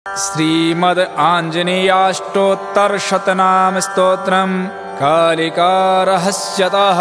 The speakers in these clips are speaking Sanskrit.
श्रीमद् आञ्जनेयाष्टोत्तर शतनाम स्तोत्रम् कालिका रहस्यतः।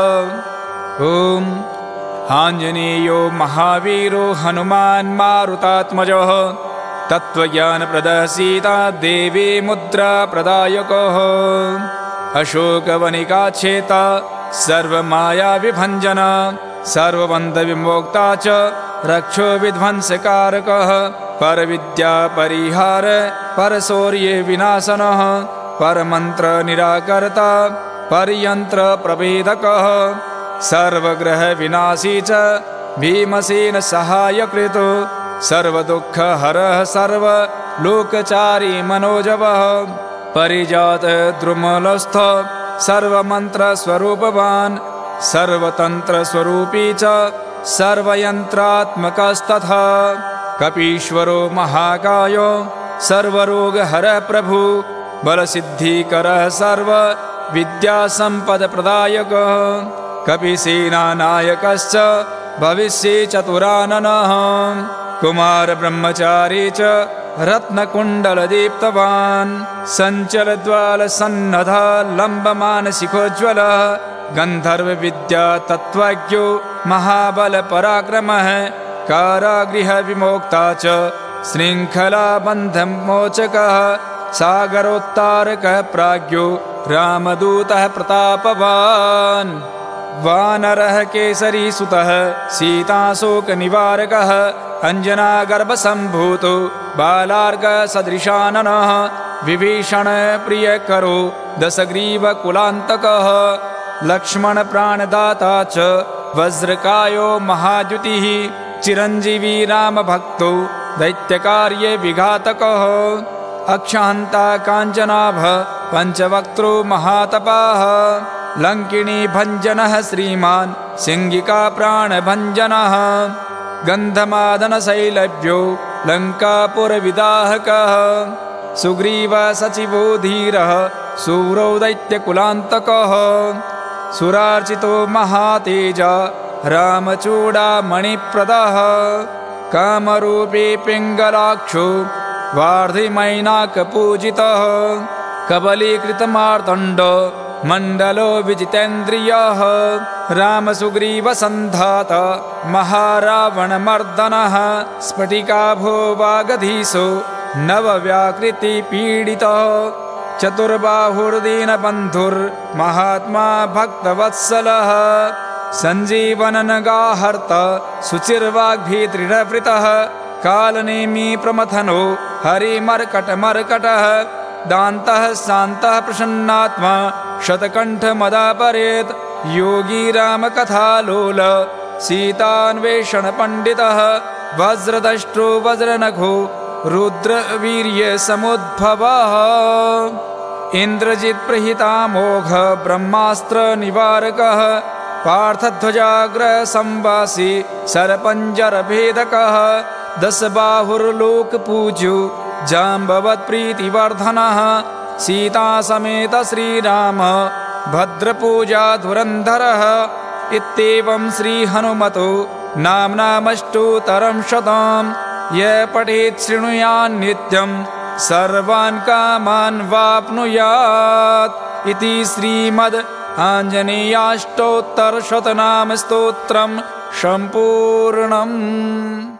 ॐ आञ्जनेयो महावीरो हनुमान् मारुतात्मजः तत्त्वज्ञानप्रदः सीता देवी मुद्रा प्रदायकः अशोकवनिकाच्छेता सर्वमाया विभञ्जन सर्वबन्धविमोक्ता च रक्षो विध्वंसकारकः परविद्या परिहार परशौर्ये विनाशनः परमन्त्र निराकर्ता परयन्त्र प्रभेदकः सर्वग्रह विनाशी च भीमसेन सहायकृतो सर्वदुःखहरः सर्वलोकचारी मनोजवः परिजात द्रुमलस्थ सर्वमन्त्रस्वरूपवान् सर्वतन्त्रस्वरूपी च सर्वयन्त्रात्मकस्तथा कपीश्वरो महाकायो सर्वरोगहरः प्रभु बलसिद्धिकरः सर्वविद्यासम्पदप्रदायकः कपिसेनानायकश्च भविष्ये चतुराननः कुमारब्रह्मचारी च रत्नकुण्डलदीप्तवान् सञ्चलद्वालसन्नधा लम्बमानशिखोज्ज्वलः गन्धर्वविद्या तत्त्वज्ञो महाबलपराक्रमः कारागृहविमोक्ता च शृङ्खलाबन्धमोचकः सागरोत्तारकः प्राज्ञो रामदूतः प्रतापवान् वानरः केसरीसुतः सीताशोकनिवारकः अञ्जनागर्भसम्भूतो बालार्कसदृशाननः विभीषणप्रियकरो दशग्रीवकुलान्तकः लक्ष्मणप्राणदाता च वज्रकायो महाद्युतिः चिरञ्जीवी रामभक्तो दैत्यकार्ये विघातकः अक्षहन्ता काञ्चनाभ पञ्चवक्त्रो महातपाः लङ्किणी भञ्जनः श्रीमान् सिंहिका प्राणभञ्जनः गन्धमादनशैलभ्यो लङ्कापुरविदाहकः सुग्रीवसचिवो धीरः शूरो दैत्यकुलान्तकः सुरार्चितो महातेजा रामचूडामणिप्रदः कामरूपी पिङ्गलाक्षो वार्धिमैनाकपूजितः कबलीकृतमार्तण्ड मण्डलो विजितेन्द्रियः रामसुग्रीवसन्धाता महारावणमर्दनः स्फटिकाभो वागधीशो नवव्याकृतिपीडितः चतुर्बाहुर्दीनबन्धुर्महात्मा भक्तवत्सलः सञ्जीवननगाहर्ता शुचिर्वाग्भिदृढवृतः कालनेमी प्रमथनो हरिमर्कटमर्कटः दान्तः शान्तः प्रसन्नात्मा शतकण्ठमदापरेत् योगी रामकथालोल सीतान्वेषणपण्डितः वज्रदष्ट्रो वज्रनखो रुद्रवीर्यसमुद्भवः इन्द्रजित्प्रहितामोघ ब्रह्मास्त्रनिवारकः पार्थध्वजाग्रसंवासी सरपञ्जरभेदकः दशबाहुर्लोकपूज्यो जाम्बवत्प्रीतिवर्धनः सीतासमेत श्रीराम भद्रपूजा धुरन्धरः इत्येवं श्रीहनुमतो नाम्नामष्टोत्तरं शतम् यः पठेत् शृणुयात् नित्यं सर्वान् कामान् वाप्नुयात् इति श्रीमद् आञ्जनेयाष्टोत्तर शतनाम स्तोत्रम् सम्पूर्णम्।